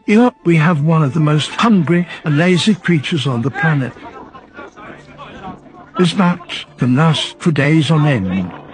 Here we have one of the most hungry and lazy creatures on the planet. This bat can last for days on end.